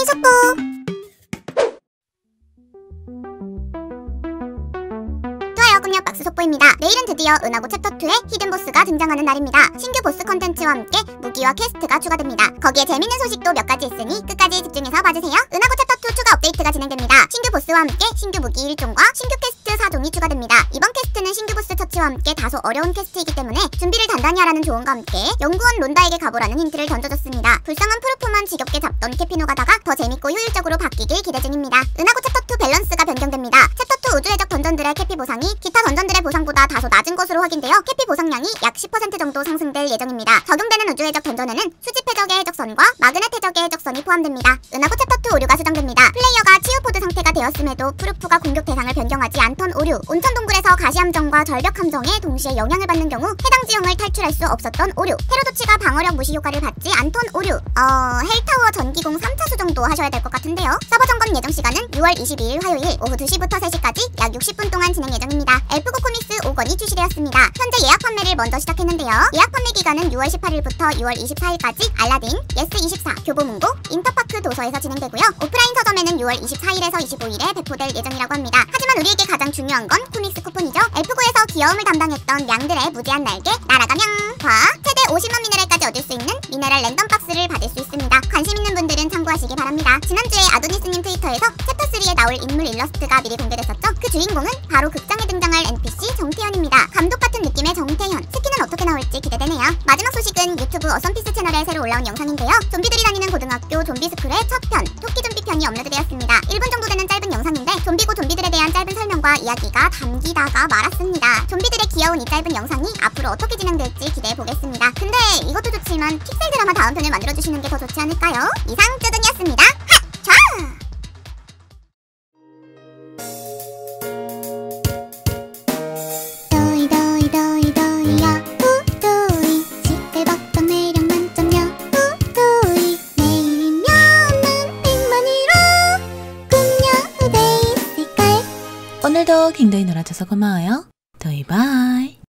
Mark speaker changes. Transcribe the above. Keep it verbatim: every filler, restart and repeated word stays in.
Speaker 1: 속보. 좋아요, 꿈녀 박스 속보입니다. 내일은 드디어 은하고 챕터 이의 히든보스가 등장하는 날입니다. 신규 보스 컨텐츠와 함께 무기와 퀘스트가 추가됩니다. 거기에 재밌는 소식도 몇 가지 있으니 끝까지 집중해서 봐주세요. 은하고 챕터 이 추가 업데이트가 진행됩니다. 신규 보스와 함께 신규 무기 일 종과 신규 퀘스트 사 종이 추가됩니다. 이번 퀘스트는 신규 보스 처치와 함께 다소 어려운 퀘스트이기 때문에 준비를 단단히 하라는 조언과 함께 연구원 론다에게 가보라는 힌트를 던져줬습니다. 불쌍한 프루프만 지겹게 잡던 캐피노 가다가 더 재밌고 효율적으로 바뀌길 기대 중입니다. 은하고 챕터 이 밸런스가 변경됩니다. 챕터 이 우주해적 던전들의 캐피 보상이 기타 던전들의 보상보다 다소 낮은 것으로 확인되어 캐피 보상량이 약 십 퍼센트 정도 상승될 예정입니다. 적용되는 우주해적 던전에는 수집 해적의 해적선과 마그넷 해적의 해적선이 포함됩니다. 은하고 챕터 이 오류가 수정됩니다. 플레이어가 치유포드 상태가 되었음에도 프루프가 공격 대상을 변경하지 않던 오류, 온천 동굴에서 가시함정과 절벽함정에 동시에 영향을 받는 경우 해당 지형을 탈출할 수 없었던 오류, 헤로도치가 방어력 무시 효과를 받지 않던 오류, 어... 헬타워 전기공 삼 차수 정도 하셔야 될 것 같은데요. 서버 점검 예정 시간은 유월 이십이일 화요일 오후 두 시부터 세 시까지 약 육십 분 동안 진행 예정입니다. 엘프고 코믹스 오 권이 출시되었습니다. 현재 예약 판매를 먼저 시작했는데요. 예약 판매 기간은 유월 십팔일부터 유월 이십사일까지 알라딘, 예스 이십사, 교보문고, 인터파크 도서에서 진행되고요. 오프라인 서점에는 유월 이십사일에서 이십오일에 배포될 예정이라고 합니다. 하지만 우리에게 가장 중요한 건 코믹스 쿠폰이죠. 엘프고에서 귀여움을 담당했던 냥들의 무제한 날개, 날아가명과 최대 오십만 미네랄까지 얻을 수 있는 미네랄 랜덤 박스를 받을 수 있습니다. 관심 있는 분들은 참고하시기 바랍니다. 지난주에 아도니스님 트위터에서 챕터 삼에 나올 인물 일러스트가 미리 공개됐었죠. 그 주인공은 바로 극장에 등장할 엔피씨 정태현입니다. 감독 같은 느낌의 정태현, 스킨은 어떻게 나올지 기대되네요. 마지막 소식은 유튜브 어썸피스 채널에 새로 올라온 영상인데요. 좀비들이 다니는 고등학교 좀비스쿨의 첫 편, 토끼 좀비 편이 업로드되었습니다. 일 분 정도 되는 짧은 영상인데 좀비고 좀비들에 대한 짧은 설명과 이야기가 담기다가 말았습니다. 좀비들의 귀여운 이 짧은 영상이 앞으로 어떻게 진행될지 기대해보겠습니다. 근데 이것도 좋지만 픽셀 드라마 다음 편을 만들어주시는 게 더 좋지 않을까요? 이상 쭈둥이었습니다. 하! 자!
Speaker 2: 오늘도 굉장히 놀아줘서 고마워요. 도이바이.